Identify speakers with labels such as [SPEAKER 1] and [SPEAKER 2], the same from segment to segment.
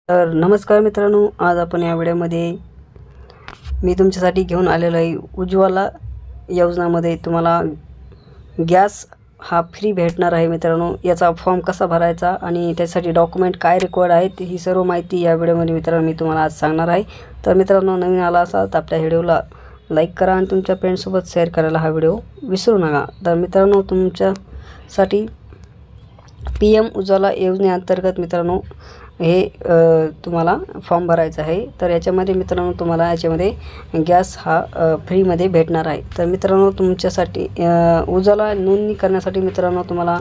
[SPEAKER 1] तर नमस्कार मित्रांनो, आज आपण या व्हिडिओमध्ये मी तुमच्यासाठी घेऊन आलेलो आहे उज्ज्वला योजनामध्ये तुम्हाला गॅस हा फ्री भेटणार आहे मित्रांनो। याचा फॉर्म कसा भरायचा आणि त्यासाठी डॉक्युमेंट काय रिक्वायर्ड आहेत ही सर्व माहिती या व्हिडिओमध्ये मित्रांनो मी तुम्हाला आज सांगणार आहे। तर मित्रांनो, नवीन आला असाल तर आपल्या व्हिडिओला लाईक करा आणि तुमच्या फ्रेंड्ससोबत शेअर करायला हा व्हिडिओ विसरू नका। तर मित्रांनो, तुमच्यासाठी PM उज्ज्वला योजनेअंतर्गत मित्रांनो हे तुम्हाला फॉर्म भरायचा आहे। तर याच्यामध्ये मित्रांनो तुम्हाला याच्यामध्ये गॅस हा फ्रीमध्ये भेटणार आहे। तर मित्रांनो, तुमच्यासाठी उज्ज्वला नोंदणी करण्यासाठी मित्रांनो तुम्हाला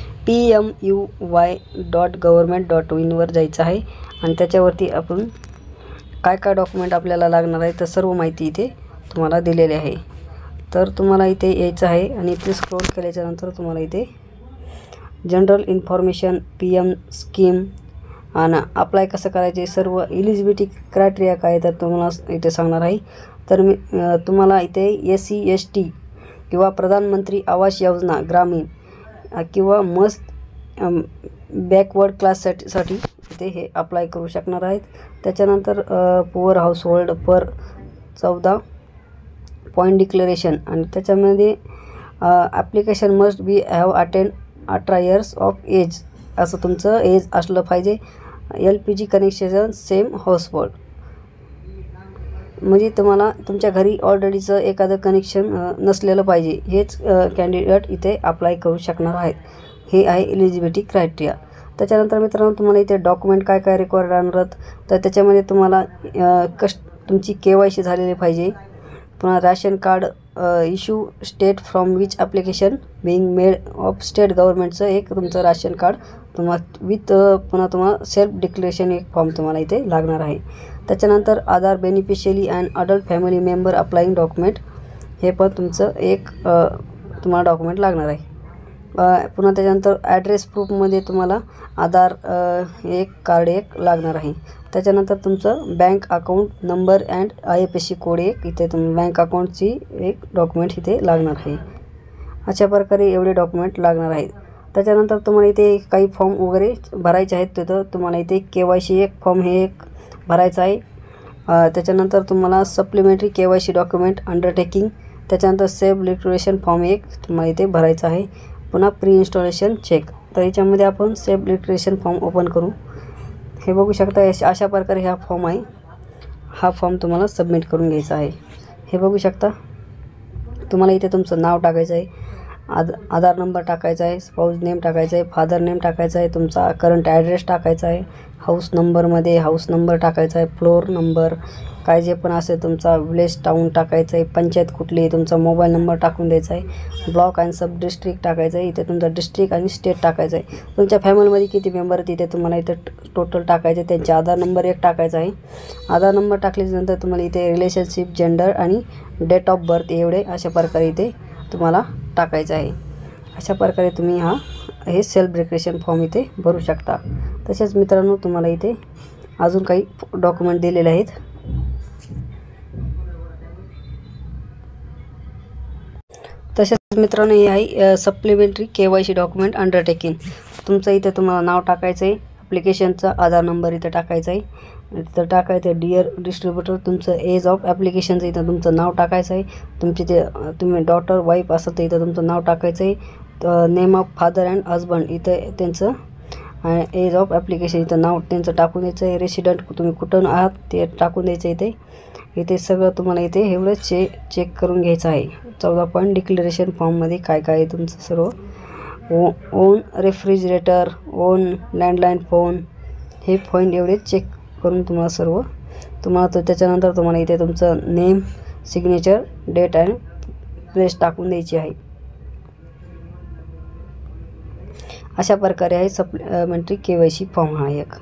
[SPEAKER 1] pmuy.government.in वर जायचं आहे आणि त्याच्यावरती आपण काय डॉक्युमेंट आपल्याला लागणार आहे तर सर्व माहिती इथे तुम्हाला दिलेली आहे। तर तुम्हाला इथे यायचं आहे आणि इथे स्क्रॉल केल्याच्यानंतर तुम्हाला इथे जनरल इन्फॉर्मेशन, PM स्कीम आणि अप्लाय कसं करायचे, सर्व एलिजिबिलिटी क्रायटेरिया काय तर तुम्हाला इथे सांगणार आहे। तर तुम्हाला इथे SC ST किंवा प्रधानमंत्री आवास योजना ग्रामीण किंवा मस्त बॅकवर्ड क्लाससाठी इथे हे अप्लाय करू शकणार आहेत। त्याच्यानंतर पुअर हाऊसहोल्ड पर 14 पॉईंट डिक्लेरेशन आणि त्याच्यामध्ये application must be have attend 18 years of age असं तुमचं एज असलं पाहिजे। LPG कनेक्शन सेम हाऊसहोल्ड म्हणजे तुम्हाला तुमच्या घरी ऑलरेडीचं एखादं कनेक्शन नसलेलं पाहिजे, हेच कॅन्डिडेट इथे अप्लाय करू शकणार आहेत। हे आहे एलिजिबिलिटी क्रायटेरिया। त्याच्यानंतर मित्रांनो तुम्हाला इथे डॉक्युमेंट काय रिक्वायर्ड राहणार तर त्याच्यामध्ये तुम्हाला तुमची KYC झालेली पाहिजे, पुन्हा ration card issue state from which application being made of state गव्हर्नमेंटचं एक तुमचं राशन कार्ड तुम्हाला विथ पुन्हा तुम्हाला सेल्फ डिक्लेरेशन एक फॉर्म तुम्हाला इथे लागणार आहे। त्याच्यानंतर Aadhaar beneficiary and adult family member applying document हे पण तुमचं एक तुम्हाला डॉक्युमेंट लागणार आहे। पुन्हा त्याच्यानंतर ॲड्रेस प्रूफमध्ये तुम्हाला आधार एक कार्ड एक लागणार आहे। त्याच्यानंतर तुमचं bank account number and IFSC code एक इथे बँक अकाउंटची एक डॉक्युमेंट इथे लागणार आहे। अशा प्रकारे एवढे डॉक्युमेंट लागणार आहेत। त्याच्यानंतर तुम्हाला इथे काही फॉर्म वगैरे भरायचे आहेत, तर तुम्हाला इथे KYC एक फॉर्म हे एक भरायचं आहे। त्याच्यानंतर तुम्हाला सप्लिमेंटरी KYC डॉक्युमेंट अंडरटेकिंग, त्याच्यानंतर सेल्फ डिक्लेरेशन फॉर्म एक तुम्हाला इथे भरायचा आहे। पुन्हा प्री इन्स्टॉलेशन चेक। तर याच्यामध्ये आपण सेल्फ डिक्लेरेशन फॉर्म ओपन करू। हे बघू शकता अशा प्रकारे हा फॉर्म आहे। हा फॉर्म तुम्हाला सबमिट करून घ्यायचा आहे। हे बघू शकता तुम्हाला इथे तुमचं नाव टाकायचं आहे, आधार नंबर टाकायचा आहे, स्पाऊस नेम टाकायचा आहे, फादर नेम टाकायचा आहे, तुमचा करंट ॲड्रेस टाकायचा आहे, हाऊस नंबरमध्ये हाऊस नंबर टाकायचा आहे, फ्लोअर नंबर काय जे पण असेल तुमचा विलेज टाऊन टाकायचं आहे, पंचायत कुठली तुमचा मोबाईल नंबर टाकून द्यायचा आहे, ब्लॉक अँड सब डिस्ट्रिक्ट टाकायचं आहे, इथे तुमचा डिस्ट्रिक्ट आणि स्टेट टाकायचं आहे। तुमच्या फॅमिलीमध्ये किती मेंबर आहेत तिथे तुम्हाला इथे टोटल टाकायचे, त्यांचे आधार नंबर एक टाकायचा आहे। आधार नंबर टाकल्यानंतर तुम्हाला इथे रिलेशनशिप, जेंडर आणि डेट ऑफ बर्थ एवढे अशा प्रकारे इथे तुम्हाला टाकायचं आहे। अशा प्रकारे तुम्ही हे सेल्फ डिक्लेरेशन फॉर्म इथे भरू शकता। तसेच मित्रांनो तुम्हाला इथे अजून काही डॉक्युमेंट दिलेले आहेत। तसेच मित्रांनो हे आहे सप्लिमेंटरी KYC डॉक्युमेंट अंडरटेकिंग। तुमचं इथे तुम्हाला नाव टाकायचं आहे, ॲप्लिकेशनचा आधार नंबर इथे टाकायचा आहे, इथं टाकायचं डिअर डिस्ट्रीब्युटर, तुमचं एज ऑफ ॲप्लिकेशनचं इथं तुमचं नाव टाकायचं आहे, तुमची तुम्ही डॉटर वाईफ असेल तर इथं तुमचं नाव टाकायचं आहे, name of father and husband इथं त्यांचं एज ऑफ ॲप्लिकेशन इथं नाव त्यांचं टाकून द्यायचं आहे, रेसिडेंट तुम्ही कुठून आहात ते टाकून द्यायचं इथे सगळं तुम्हाला इथे एवढं चेक करून घ्यायचं आहे। 14 पॉईंट डिक्लेरेशन फॉर्ममध्ये काय आहे तुमचं सर्व own refrigerator, own landline phone हे पॉईंट एवढे चेक करून तुम्हाला सर्व तुम्हाला त्याच्यानंतर तुम्हाला इथे तुमचं name, signature, date and place टाकून द्यायची आहे। अशा प्रकारे आहे सप्लिमेंटरी KYC फॉर्म हा एक।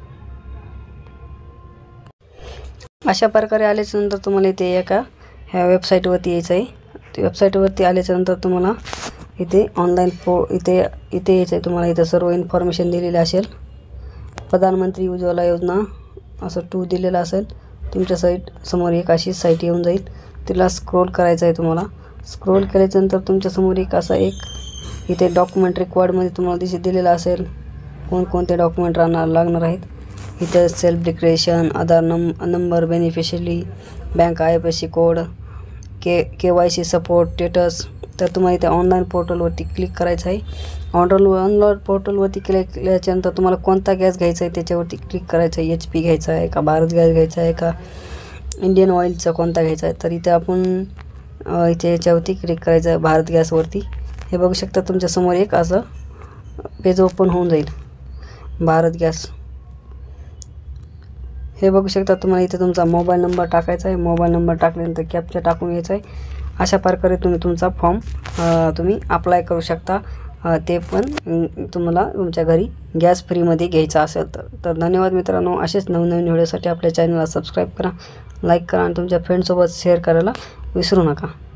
[SPEAKER 1] अशा प्रकारे आल्याच्यानंतर तुम्हाला इथे ह्या वेबसाईटवरती यायचं आहे। वेबसाईटवरती आल्याच्यानंतर तुम्हाला इथे ऑनलाईन इथे यायचं आहे। तुम्हाला इथं सर्व इन्फॉर्मेशन दिलेली असेल, प्रधानमंत्री उज्ज्वला योजना असं 2 दिलेलं असेल। तुमच्या समोर एक अशी साईट येऊन जाईल, तिला स्क्रोल करायचं आहे तुम्हाला। स्क्रोल केल्याच्यानंतर तुमच्यासमोर एक असा इथे डॉक्युमेंट रिक्वायर्डमध्ये तुम्हाला दिलेलं असेल कोणकोणते डॉक्युमेंट लागणार आहेत इथे self declaration, Aadhaar number, beneficiary, bank IFSC code, KYC support, status. तर तुम्हाला इथे ऑनलाईन पोर्टलवरती क्लिक करायचं आहे. ऑनलाईन पोर्टलवरती क्लिक केल्याच्यानंतर तुम्हाला कोणता गॅस घ्यायचा आहे त्याच्यावरती क्लिक करायचं आहे. HP घ्यायचा आहे का, भारत गॅस घ्यायचा आहे का, इंडियन ऑइलचा कोणता घ्यायचा आहे. तर इथे आपण इथे याच्यावरती क्लिक करायचं आहे, भारत गॅसवरती. हे बघू शकता तुमच्यासमोर एक असं पेज ओपन होऊन जाईल, भारत गॅस. हे बघू शकता तुम्हाला इथे तुमचा मोबाईल नंबर टाकायचा आहे. मोबाईल नंबर टाकल्यानंतर कॅप्चा टाकून घ्यायचा आहे. अशा प्रकारे तुम्ही तुमचा फॉर्म तुम्ही अप्लाय करू शकता. ते पण तुम्हाला तुमच्या घरी गॅस फ्रीमध्ये घ्यायचा असेल तर. धन्यवाद मित्रांनो. असेच नवनवीन व्हिडिओसाठी आपल्या चॅनलला सबस्क्राईब करा, लाईक करा आणि तुमच्या फ्रेंडसोबत शेअर करायला विसरू नका.